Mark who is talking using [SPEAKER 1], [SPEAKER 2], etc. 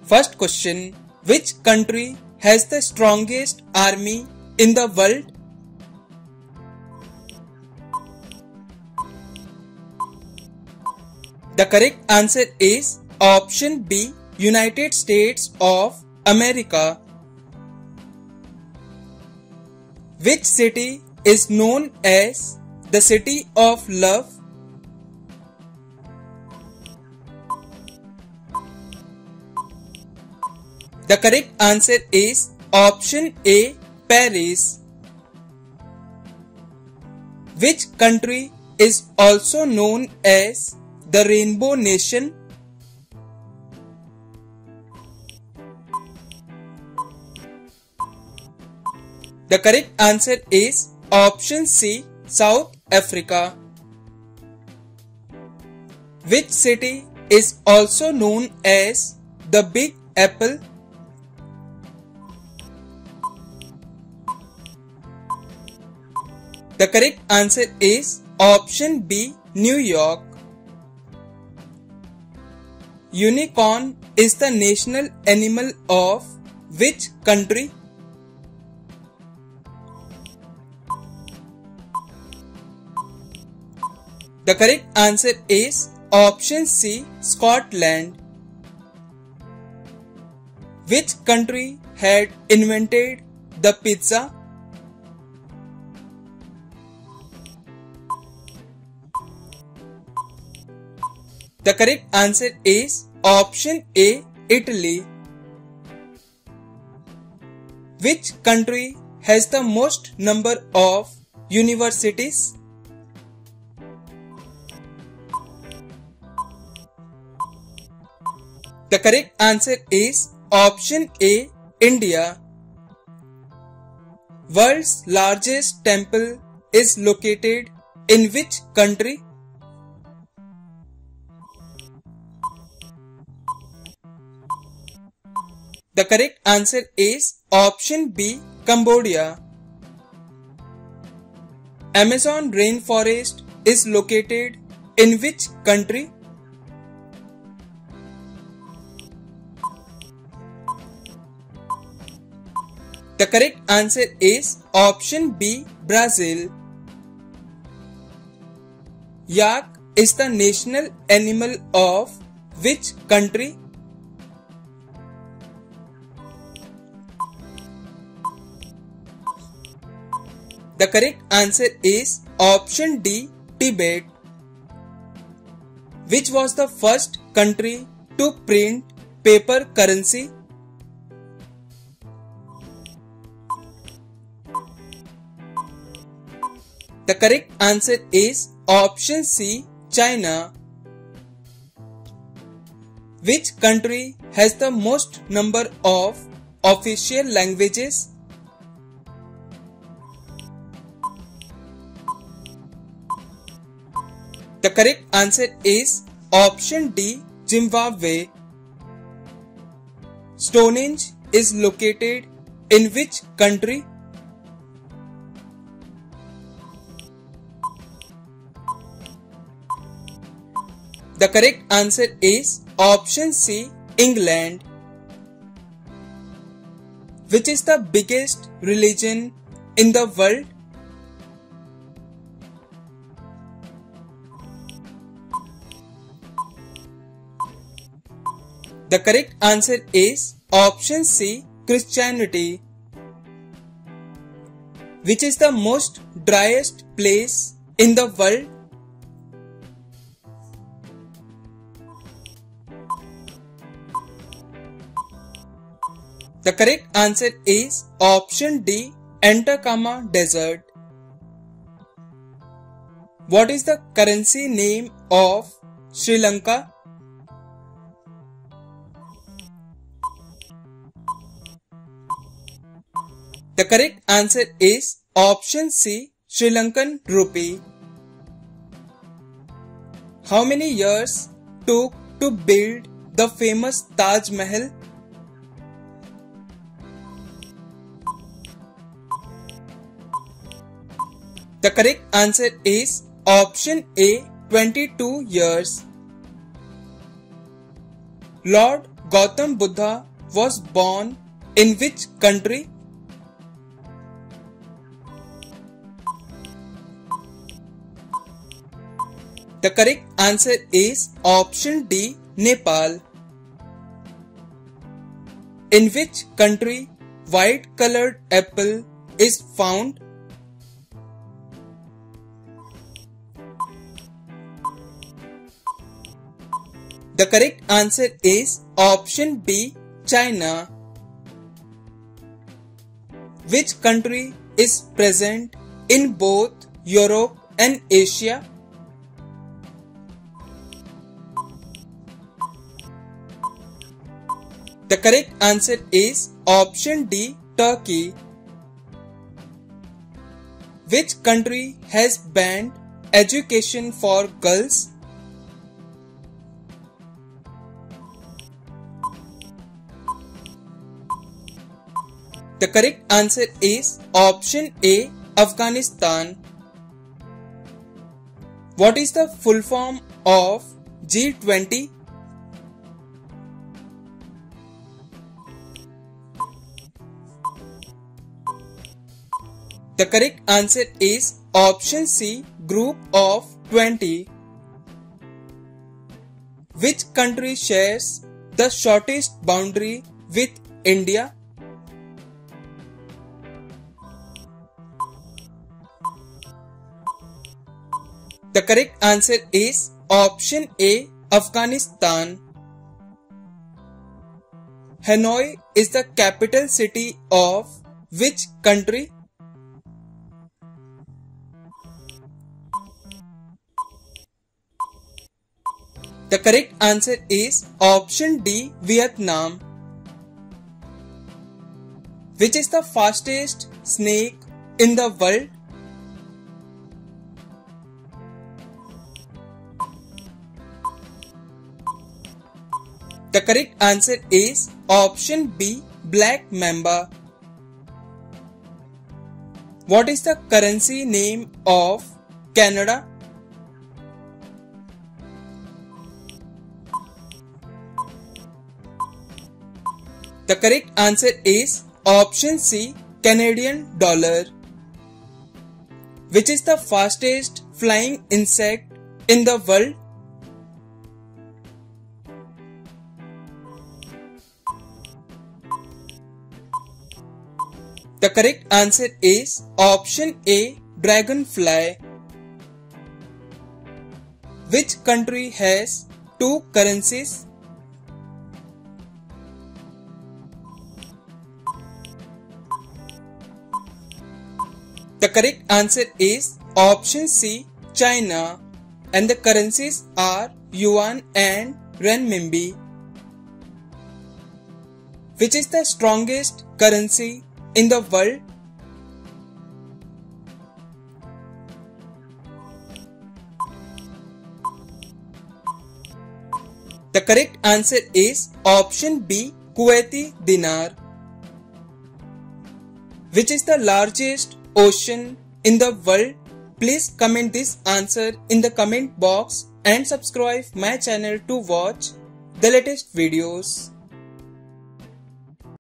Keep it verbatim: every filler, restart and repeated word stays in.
[SPEAKER 1] First question. Which country has the strongest army in the world? The correct answer is option B, United States of America. Which city is known as the City of Love? The correct answer is option A, Paris. Which country is also known as the Rainbow Nation? The correct answer is option C, South Africa. Which city is also known as the Big Apple? The correct answer is option B, New York. Unicorn is the national animal of which country? The correct answer is option C, Scotland. Which country had invented the pizza? The correct answer is option A, Italy. Which country has the most number of universities? The correct answer is option A, India. World's largest temple is located in which country? The correct answer is option B, Cambodia. Amazon rainforest is located in which country? The correct answer is option B, Brazil. Yak is the national animal of which country? The correct answer is option D, Tibet. Which was the first country to print paper currency? The correct answer is option C, China. Which country has the most number of official languages? The correct answer is option D, Zimbabwe. Stonehenge is located in which country? The correct answer is option C, England. Which is the biggest religion in the world? The correct answer is option C, Christianity. Which is the most driest place in the world? The correct answer is option D, Atacama Desert. What is the currency name of Sri Lanka? The correct answer is option C, Sri Lankan rupee. How many years took to build the famous Taj Mahal? The correct answer is option A, twenty-two years. Lord Gautam Buddha was born in which country? The correct answer is option D, Nepal. In which country white colored apple is found? The correct answer is option B, China. Which country is present in both Europe and Asia? The correct answer is option D, Turkey. Which country has banned education for girls? The correct answer is option A, Afghanistan. What is the full form of G twenty? The correct answer is option C, Group of twenty. Which country shares the shortest boundary with India? The correct answer is option A, Afghanistan. Hanoi is the capital city of which country? The correct answer is option D, Vietnam. Which is the fastest snake in the world? The correct answer is option B, black mamba. What is the currency name of Canada? The correct answer is option C, Canadian dollar. Which is the fastest flying insect in the world? The correct answer is option A, dragonfly. Which country has two currencies? The correct answer is option C, China, and the currencies are yuan and renminbi. Which is the strongest currency in the world? The correct answer is option B, Kuwaiti dinar. Which is the largest ocean in the world? Please comment this answer in the comment box and subscribe my channel to watch the latest videos.